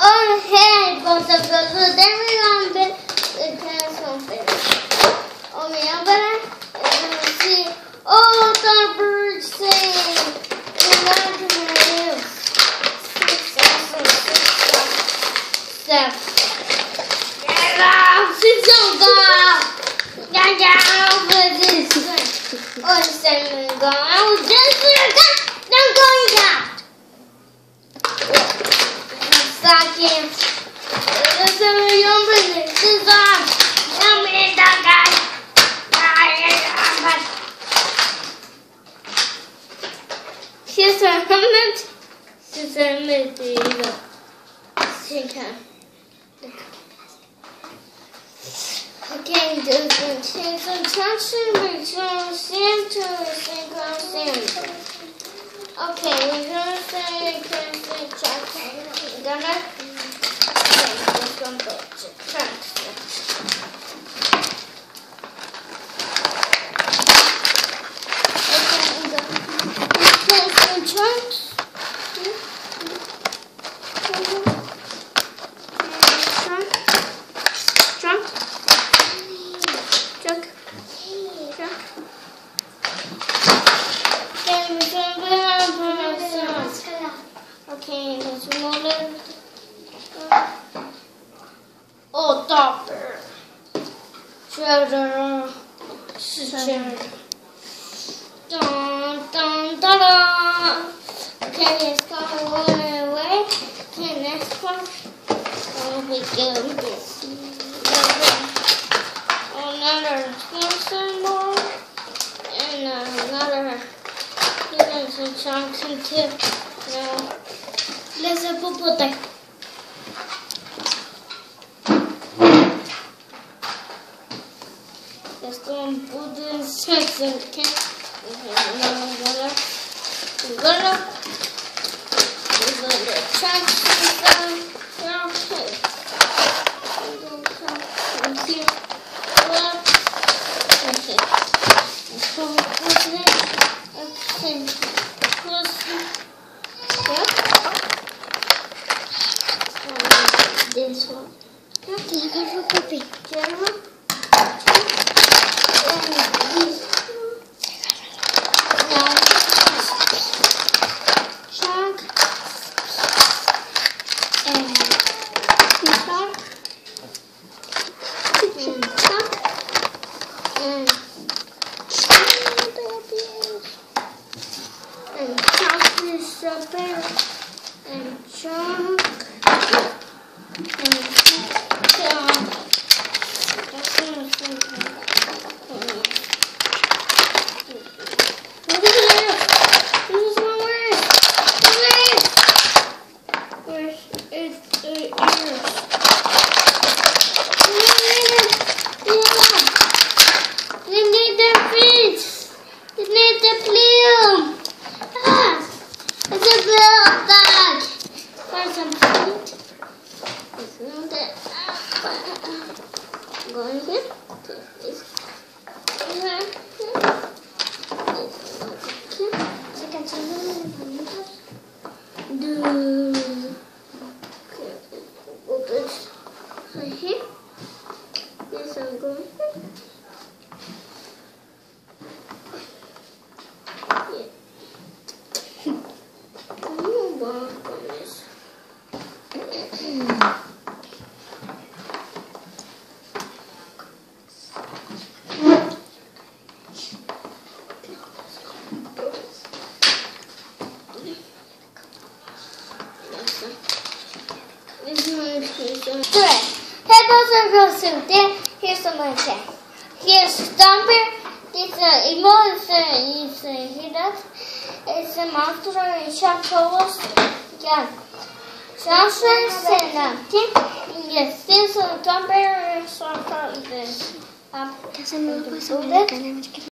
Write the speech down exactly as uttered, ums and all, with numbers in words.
Okay, both of those. So then we're going to build the castle finish. Okay, I'm going to see all the birds sing. Imagine six, seven, six, seven. Six, seven, oh, seven, go. I was just going. I'm going down. Second. This is your business. This is on. I'm in the guy. She's a helmet. She's a helmet. She can. Okay, there's a chance of touching between center and center. Okay, we're gonna say center check. We're gonna okay, let's go to check. Okay, we're gonna place the chunks. Okay, let's move it. Oh, doctor. Cheddar. Cheddar. Dun, dun, dun, dun. Okay, let's go one away. Okay, next one. Oh, we go this. Another closer more. And another. Here's some chunks and tip. Now. Let's put that. Let's go and put this section. Okay. We're gonna, we're gonna, we're gonna check this out. Okay. Okay. Okay. Let's go and put it. Okay. Close. Yep. This one. Okay, I got a copy. General. And this. Now, chunk. And chunk. And chunk. And and chunk is a bear. And chunk. Going here. This. Here. Do. Okay. Put this right here. This I'm going here. Yeah. I'm gonna work on this. Three. Head goes and goes to there. Here's some more check. Here's Stomper. This is an emo. It's a, it's a, he does. It's a monster and sharp colors. Yeah. Sunshine and empty. Yes, this is a Stomper and sharp colors. Um,